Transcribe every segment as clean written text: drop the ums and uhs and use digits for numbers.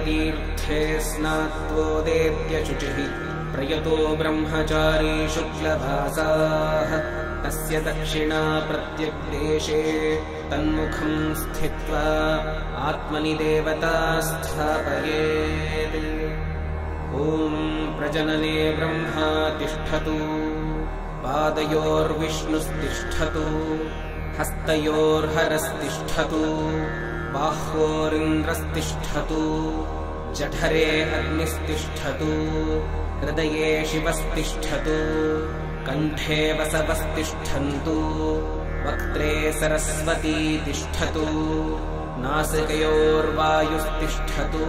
तीर्थे स्नात्वोदेत्य शुचिः प्रयतो ब्रह्मचारी शुक्लभासाः तस्य दक्षिणा प्रत्यग्देशे तन्मुखं स्थित्वा आत्मनि देवता स्थापयेत्। ॐ प्रजनने ब्रह्मा तिष्ठतु, पादयोर्विष्णुस्तिष्ठतु, हस्तयोर्हरस्तिष्ठतु, बाह्वोरिन्द्रस्तिष्ठतु, जठरे अग्निस्तिष्ठतु, हृदये शिवस्तिष्ठतु, कण्ठे वसवस्तिष्ठन्तु, वक्त्रे सरस्वती तिष्ठतु, नासिकयोर्वायुस्तिष्ठतु,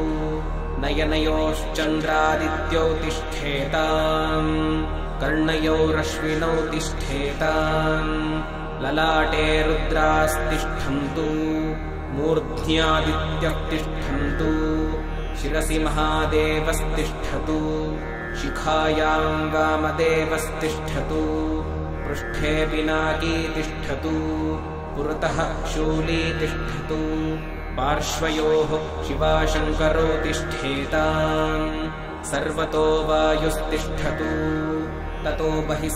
नयनयोश्चन्द्रादित्यो तिष्ठेताम्, कर्णयोरश्विनौ तिष्ठेताम्, ललाटे रुद्रास्तिष्ठन्तु, मूर्ध्न्यादित्यः तिष्ठन्तु, शिरसि महादेवस्तिष्ठतु, शिखायाम् वामदेवस्तिष्ठतु, पृष्ठे पिनाकी तिष्ठतु, पुरतः शूली तिष्ठतु, पार्श्वयोः शिवाशङ्करो तिष्ठेताम्, सर्वतो वायुस्तिष्ठतु, ततो बहिः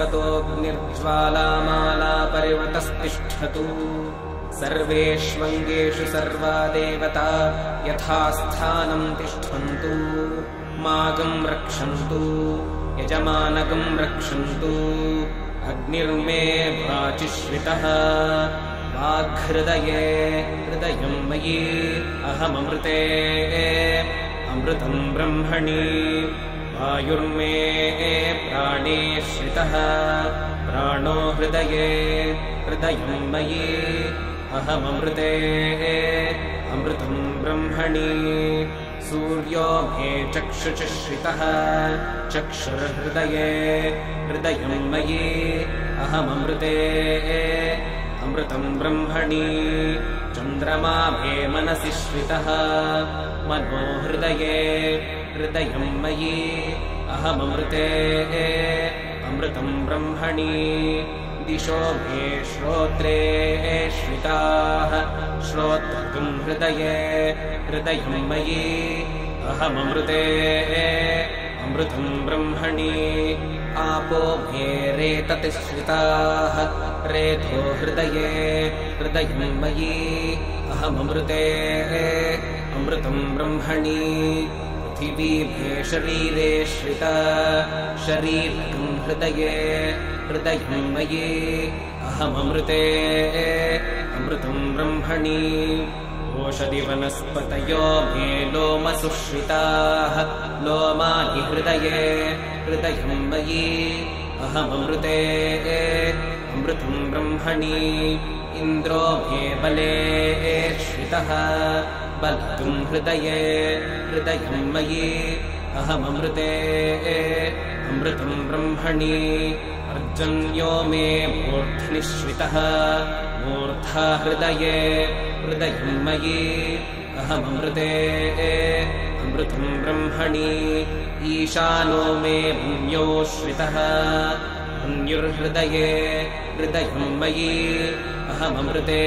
सर्वतोऽग्निर्ज्वालामाला पर्वतस्तिष्ठतु, सर्वेष्वङ्गेषु सर्वा देवता यथास्थानम् तिष्ठन्तु, मागम् रक्षन्तु, यजमानगम् रक्षन्तु, अग्निर्मे वाचिश्रितः, वाग्हृदये हृदयम् मयि अहममृते अमृतम् ब्रह्मणि, वायुर्मे प्राणे श्रितः, प्राणो हृदये हृदयम् मयि अहममृते अमृतम् ब्रह्मणि, सूर्यो मे चक्षुश्रितः, चक्षुर्हृदये हृदयम् मयि अहममृते अमृतम् ब्रह्मणि, चन्द्रमा मे मनसि श्रितः, मनो हृदये हृदयम् मयि अहममृते अमृतम् ब्रह्मणि, दिशो मे श्रोत्रे श्रिताः, श्रोत्रकम् हृदये हृदयम् मयि अहममृते अमृतम् ब्रह्मणि, आपो मे रेतति श्रिताः, रेतो हृदये हृदयम् मयि अहममृते अमृतम् ब्रह्मणि, पृथिवी मे शरीरे श्रिता, शरीरकम् हृदये हृदयम् मयि अहममृते अमृतम् ब्रह्मणि, ओषधिवनस्पतयो मे लोमसुश्रिताः, लोमानि हृदये हृदयम् मयि अहममृते अमृतम् ब्रह्मणि, इन्द्रो मे बले श्रितः, बलकम् हृदये हृदयम् मयि अहममृते अमृतम् ब्रह्मणि, पर्जन्यो मे मूर्ध्नि श्रितः, मूर्धा हृदये हृदयम् मयि अहममृते अमृतम् ब्रह्मणि, ईशानो मे भूम्यो श्रितः, अन्युर्हृदये हृदयम् मयि अहममृते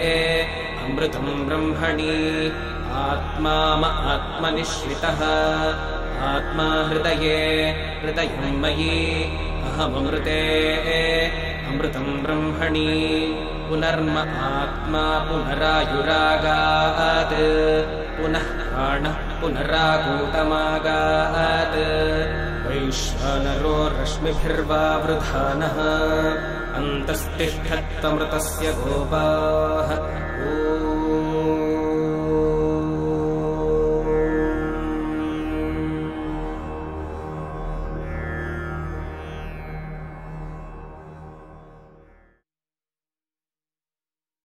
अमृतम् ब्रह्मणि, आत्मा आत्मनि श्रितः, आत्मा हृदये हृदयम् मयि अहममृते अमृतम् ब्रह्मणि, पुनर्म आत्मा पुनरायुरागात्, पुनः प्राणः पुनराकूतमागात्, वैश्वानरो रश्मिभिर्वावृधानः, अन्तस्तिष्ठत्वमृतस्य गोपाः।